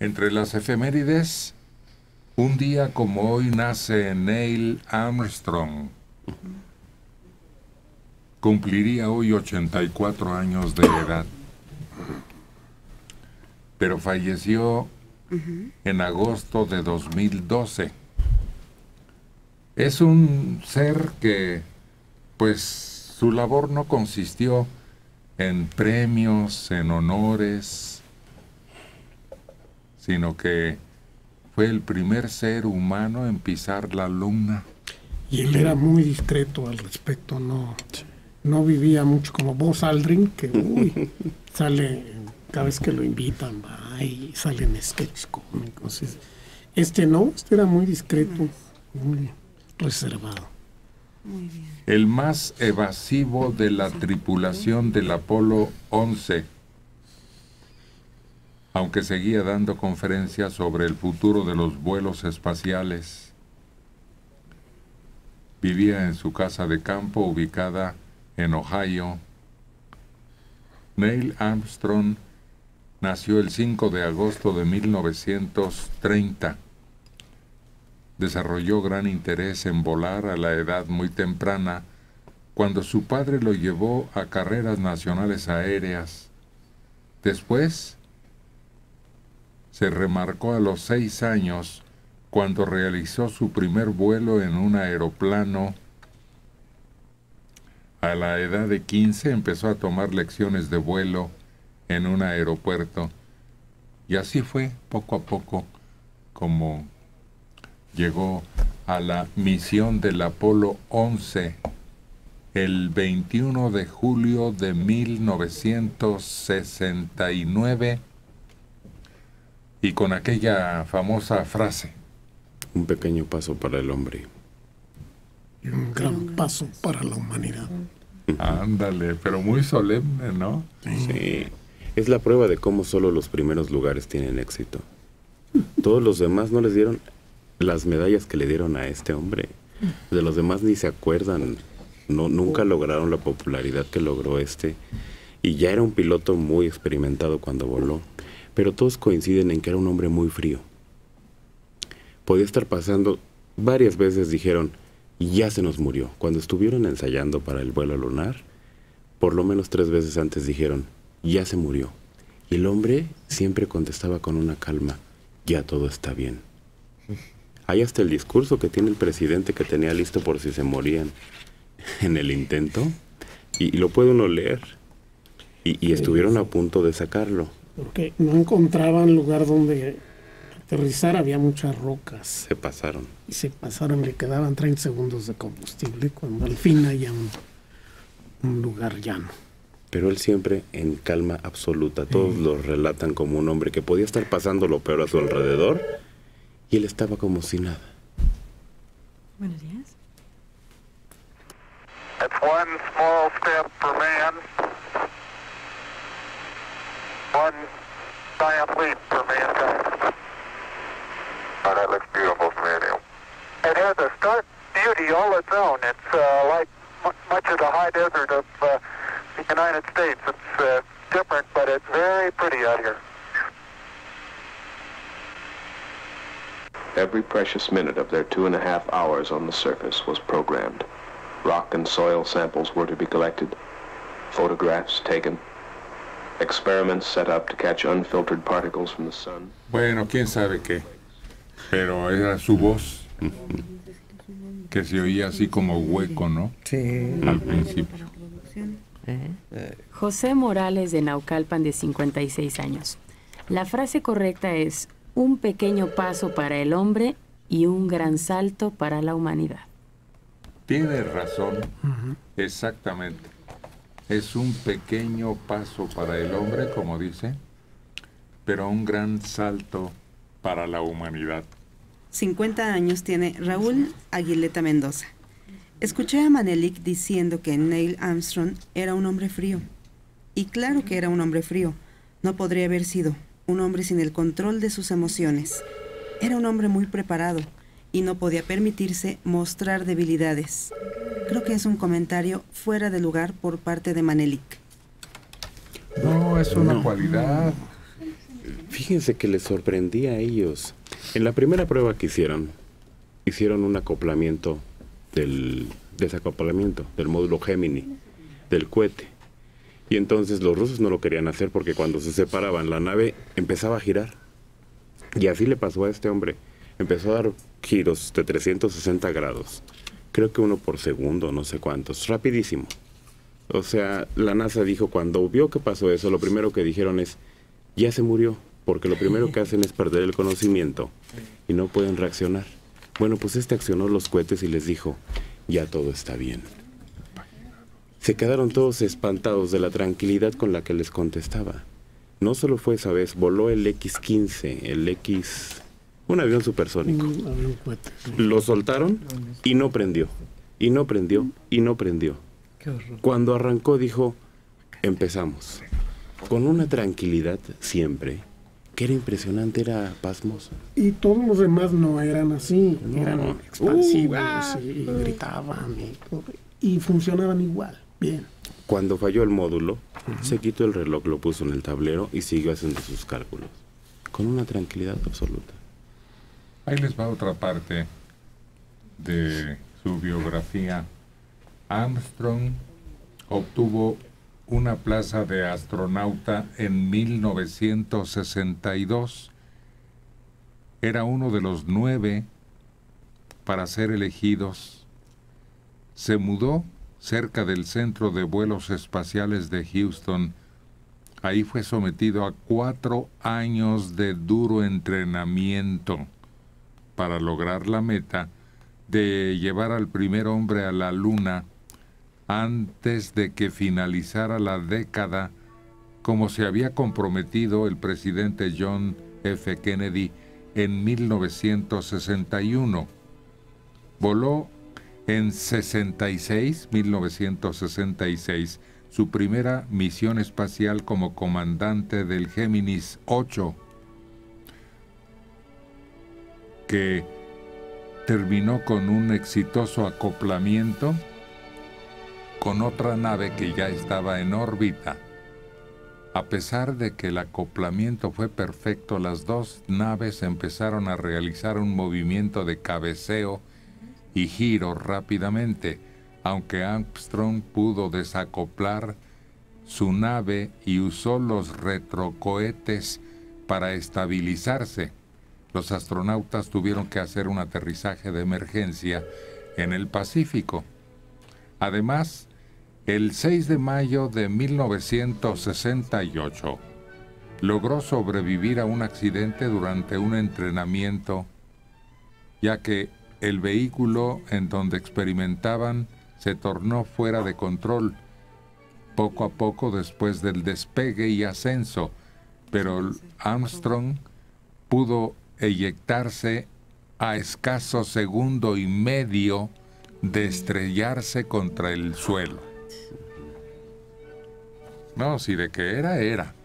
Entre las efemérides, un día como hoy nace Neil Armstrong. Cumpliría hoy 84 años de edad. Pero falleció en agosto de 2012. Es un ser que, pues, su labor no consistió en premios, en honores, sino que fue el primer ser humano en pisar la luna. Y él era muy discreto al respecto, no vivía mucho como Buzz Aldrin, que sale cada vez que lo invitan, va y sale en sketches cómicos. Este era muy discreto, muy reservado. Muy bien. El más evasivo de la tripulación del Apolo 11, aunque seguía dando conferencias sobre el futuro de los vuelos espaciales. Vivía en su casa de campo ubicada en Ohio. Neil Armstrong nació el 5 de agosto de 1930. Desarrolló gran interés en volar a la edad muy temprana, cuando su padre lo llevó a carreras nacionales aéreas. Después, se remarcó a los 6 años, cuando realizó su primer vuelo en un aeroplano. A la edad de 15 empezó a tomar lecciones de vuelo en un aeropuerto. Y así fue, poco a poco, como llegó a la misión del Apolo 11 el 21 de julio de 1969 y con aquella famosa frase: un pequeño paso para el hombre y un gran paso para la humanidad. Ándale, pero muy solemne, ¿no? Sí, es la prueba de cómo solo los primeros lugares tienen éxito. Todos los demás no les dieron las medallas que le dieron a este hombre. De los demás ni se acuerdan. Nunca lograron la popularidad que logró este. Y ya era un piloto muy experimentado cuando voló. Pero todos coinciden en que era un hombre muy frío. Podía estar pasando, varias veces dijeron, ya se nos murió. Cuando estuvieron ensayando para el vuelo lunar, por lo menos 3 veces antes dijeron, ya se murió. Y el hombre siempre contestaba con una calma, ya todo está bien. Hay hasta el discurso que tiene el presidente que tenía listo por si se morían en el intento, y lo puede uno leer. Y estuvieron a punto de sacarlo. Porque no encontraban lugar donde aterrizar, había muchas rocas. Se pasaron. Y se pasaron, le quedaban 30 segundos de combustible, cuando al fin haya un lugar llano. Pero él siempre en calma absoluta. Todos lo relatan como un hombre que podía estar pasando lo peor a su alrededor, y él estaba como si nada. Buenos días. It's one small step for man, one giant leap for mankind. Oh, that looks beautiful from here. It has a stark beauty all its own. It's like much of the high desert of the United States. It's different, but it's very pretty out here. Every precious minute of their 2.5 hours on the surface was programmed. Rock and soil samples were to be collected, photographs taken, experiments set up to catch unfiltered particles from the sun. Bueno, quién sabe qué, pero era su voz que se oía así como hueco, ¿no? Sí. Al principio. José Morales de Naucalpan, de 56 años. La frase correcta es: un pequeño paso para el hombre y un gran salto para la humanidad. Tiene razón, exactamente. Es un pequeño paso para el hombre, como dice, pero un gran salto para la humanidad. 50 años tiene Raúl Aguileta Mendoza. Escuché a Manelik diciendo que Neil Armstrong era un hombre frío. Y claro que era un hombre frío. No podría haber sido un hombre sin el control de sus emociones. Era un hombre muy preparado y no podía permitirse mostrar debilidades. Creo que es un comentario fuera de lugar por parte de Manelik. No, es una cualidad. fíjense que les sorprendía a ellos. En la primera prueba que hicieron un acoplamiento desacoplamiento del módulo Gemini, del cohete. Y entonces los rusos no lo querían hacer porque cuando se separaban la nave empezaba a girar. Y así le pasó a este hombre. Empezó a dar giros de 360 grados. Creo que 1 por segundo, no sé cuántos. Rapidísimo. O sea, la NASA dijo, cuando vio que pasó eso, lo primero que dijeron es, ya se murió, porque lo primero que hacen es perder el conocimiento y no pueden reaccionar. Bueno, pues accionó los cohetes y les dijo, ya todo está bien. Se quedaron todos espantados de la tranquilidad con la que les contestaba. No solo fue esa vez, voló el X-15, un avión supersónico. Avión cohete, sí. Lo soltaron y no prendió, y no prendió, y no prendió. Cuando arrancó dijo, empezamos. Con una tranquilidad siempre, que era impresionante, era pasmoso. Y todos los demás no eran así, No. eran expansivos y gritaban y funcionaban igual, bien. Cuando falló el módulo, se quitó el reloj, lo puso en el tablero y siguió haciendo sus cálculos. Con una tranquilidad absoluta. Ahí les va otra parte de su biografía. Armstrong obtuvo una plaza de astronauta en 1962. Era uno de los 9 para ser elegidos. Se mudó cerca del Centro de Vuelos Espaciales de Houston. Ahí fue sometido a 4 años de duro entrenamiento para lograr la meta de llevar al primer hombre a la Luna antes de que finalizara la década, como se había comprometido el presidente John F. Kennedy en 1961. Voló en 1966, su primera misión espacial como comandante del Géminis 8, que terminó con un exitoso acoplamiento con otra nave que ya estaba en órbita. A pesar de que el acoplamiento fue perfecto, las dos naves empezaron a realizar un movimiento de cabeceo y giro rápidamente, aunque Armstrong pudo desacoplar su nave y usó los retrocohetes para estabilizarse. Los astronautas tuvieron que hacer un aterrizaje de emergencia en el Pacífico. Además, el 6 de mayo de 1968, logró sobrevivir a un accidente durante un entrenamiento, ya que el vehículo en donde experimentaban se tornó fuera de control poco a poco después del despegue y ascenso, pero Armstrong pudo eyectarse a escaso segundo y medio de estrellarse contra el suelo. No, si de que era.